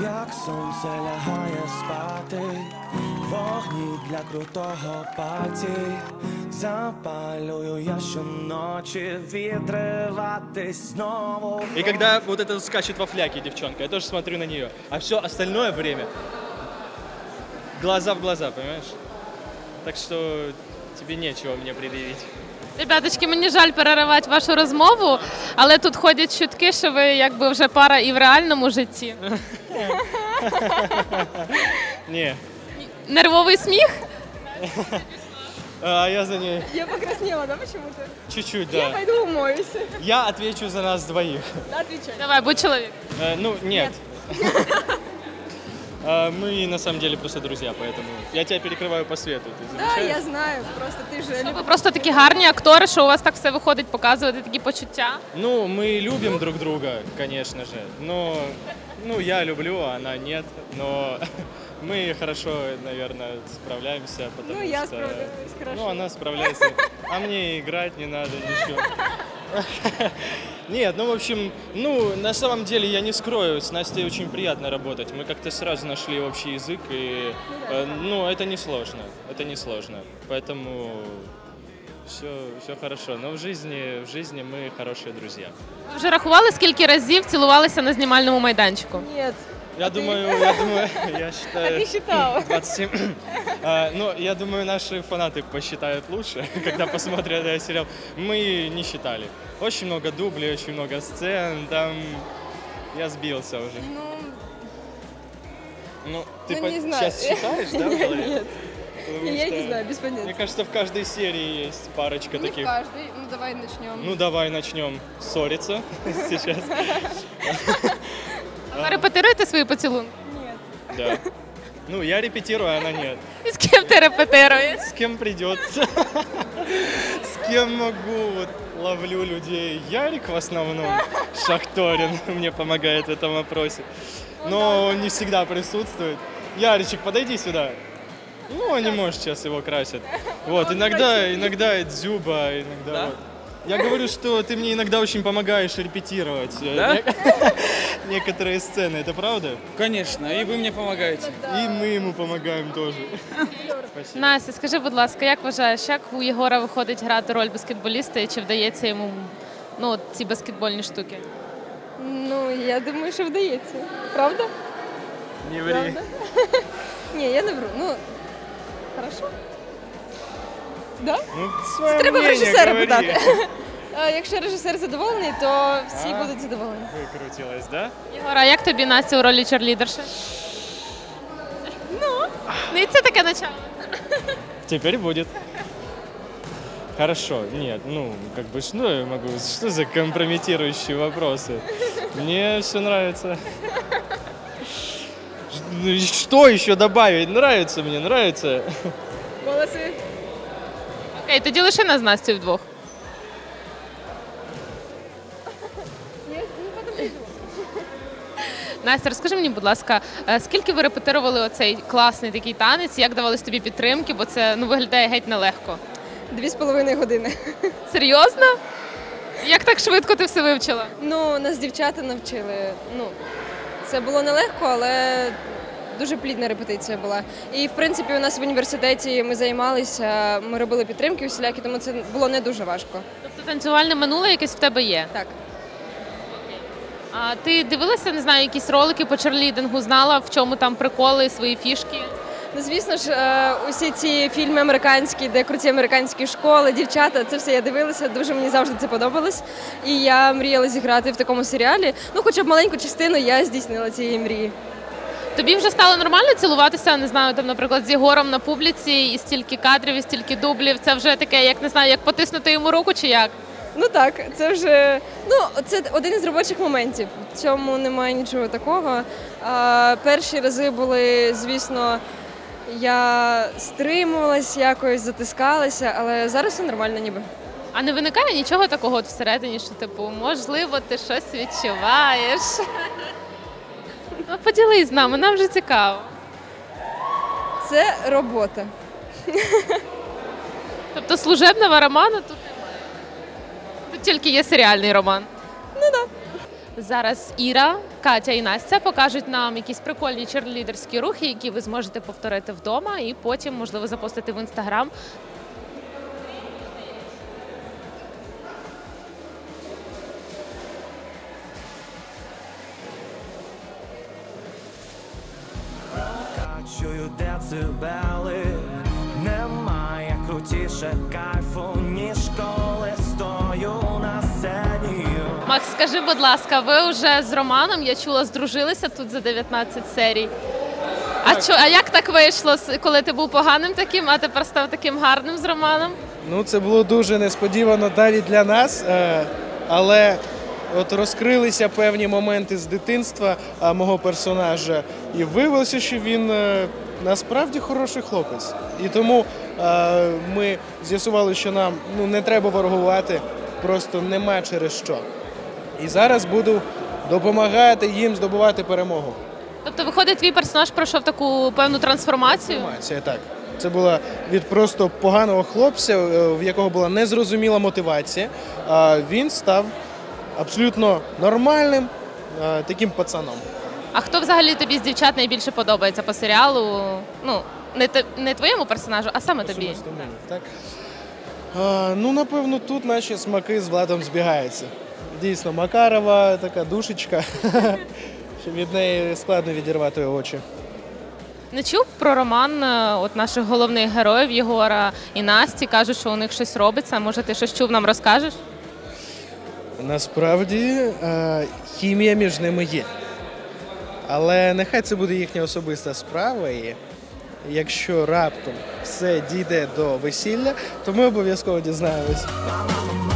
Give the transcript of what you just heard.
Як сонце лягає спати, вогні для крутого паті. Запалюю я щоночі відриватись знову. И когда вот это скачет во фляке девчонка, я тоже смотрю на нее. А все остальное время глаза в глаза, понимаешь? Так что тебе нечего мне предъявить. Ребяточки, мені жаль переривати вашу розмову, але тут ходять чутки, що ви якби вже пара і в реальному житті. Не. Нервовий сміх? А я за ней Я покраснела, да, почему-то? чуть-чуть, Я да. пойду умоюсь. Я отвечу за нас двоих. Да, отвечай. Давай, будь чоловік. Ну, нет. Мы на самом деле просто друзья, поэтому я тебя перекрываю по свету. Ты Да, замечаешь? я знаю, просто ты же... Ви просто такі гарні актори, що у вас так все виходить показувати такі почуття. Ну, мы любим друг друга, конечно же. Но, ну, я люблю, а она нет. Но мы хорошо, наверное, справляемся, потому Ну, я что... справляюсь хорошо. Ну, она справляется. А мне играть не надо ничего. Нет, ну, в общем, ну, на самом деле, я не скрою, с Настей очень приятно работать. Мы как-то сразу нашли общий язык, и, ну, это не сложно. Поэтому все хорошо. Но в жизни мы хорошие друзья. Ви вже рахували, скільки разів цілувалися на знімальному майданчику? Нет. Я думаю, я считаю... А ты считал? 27. Ну, я думаю, наши фанаты посчитают лучше, когда посмотрят этот сериал. Мы не считали. Очень много дублей, очень много сцен, там я сбился уже. Ну, ты не знаю. сейчас считаешь, да, в голове? Нет. Потому Я что, не знаю, без Мне понятия. кажется, в каждой серии есть парочка Не в таких. каждый. Ну, давай начнем. Ну, давай начнем ссориться сейчас. Ви репетируєте свої поцілунки? Нет. Да. Ну, я репетирую, а она нет. І з ким ти репетируєш? С кем придется. С кем могу, вот ловлю людей. Ярик в основном, Шахторин мне помогает в этом вопросе. Но он не всегда присутствует. Яричек, подойди сюда. Ну, он не может, сейчас его красят. Вот, иногда Дзюба, иногда... Вот. Я говорю, что ты мне иногда очень помогаешь репетировать некоторые сцены. Это правда? Конечно, и вы мне помогаете. И мы ему помогаем тоже. Спасибо. Настя, скажи, будь ласка, як вважаєш, як у Єгора виходить грати роль баскетболіста і чи вдається йому от ці баскетбольні штуки? Ну, я думаю, що вдається. Правда? Не ври. Правда? Ні, я не вру. Ну, хорошо. Да? Ну, Це треба в режисера говори. питати. Якщо режисер задоволений, то всі будуть задоволені. Выкрутилась, да? Єгор, а як тобі Настя у ролі черлідерші? Ну і це таке начало. Теперь будет. Хорошо, нет, ну, как бы, что я могу, что за компрометирующие вопросы? Мне все нравится. Ну, что еще добавить? Нравится мне, нравится. Голоси. Окей, тоді лише нас з Настю вдвох. Настя, розкажи мені, будь ласка, скільки ви репетирували оцей класний такий танець, як давались тобі підтримки, бо це виглядає геть нелегко. 2,5 години. Серйозно? Як так швидко ти все вивчила? Ну, нас дівчата навчили. Ну, це було нелегко, але дуже плідна репетиція була. І, в принципі, у нас в університеті ми займалися, ми робили підтримки усілякі, тому це було не дуже важко. Тобто танцювальне минуле якесь в тебе є? Так. А ти дивилася, не знаю, якісь ролики по черлідингу, знала, в чому там приколи, свої фішки? Ну, звісно ж, усі ці фільми американські, де круті американські школи, дівчата, це все я дивилася, дуже мені завжди це подобалось. І я мріяла зіграти в такому серіалі. Ну, хоча б маленьку частину я здійснила цієї мрії. Тобі вже стало нормально цілуватися, не знаю, там, наприклад, з Єгором на публіці, і стільки кадрів, і стільки дублів, це вже таке, як, не знаю, як потиснути йому руку чи як? Ну так, це вже, ну, це один із робочих моментів. В цьому немає нічого такого. Перші рази були, звісно, я стримувалась, якось затискалася, але зараз все нормально ніби. А не виникає нічого такого от всередині, що, типу, можливо, ти щось відчуваєш? Ну, поділись з нами, нам вже цікаво. Це робота. Тобто служебного роману тут немає? Тут тільки є серіальний роман. Ну так. Зараз Іра, Катя і Настя покажуть нам якісь прикольні черлідерські рухи, які ви зможете повторити вдома і потім, можливо, запостити в Інстаграм. Качую децибели, немає крутіше кайфу, ніж коли стою на сцені. Макс, скажи, будь ласка, ви вже з Романом, я чула, здружилися тут за 19 серій. А як так вийшло, коли ти був поганим таким, а тепер став таким гарним з Романом? Ну, це було дуже несподівано навіть для нас, але от розкрилися певні моменти з дитинства мого персонажа, і виявилося, що він насправді хороший хлопець. І тому ми з'ясували, що нам не треба ворогувати, просто нема через що. І зараз буду допомагати їм здобувати перемогу. Тобто, виходить, твій персонаж пройшов таку певну трансформацію? Трансформація, так. Це була від просто поганого хлопця, в якого була незрозуміла мотивація, а він став абсолютно нормальним таким пацаном. А хто взагалі тобі з дівчат найбільше подобається по серіалу? Ну, не твоєму персонажу, а саме тобі. Особисто мені, так? Ну, напевно, тут наші смаки з Владом збігаються. Дійсно, Макарова така душечка, що від неї складно відірвати очі. Не чув про роман от наших головних героїв Єгора і Насті? Кажуть, що у них щось робиться. Може, ти щось чув, нам розкажеш? Насправді, хімія між ними є. Але нехай це буде їхня особиста справа, і якщо раптом все дійде до весілля, то ми обов'язково дізнаємось.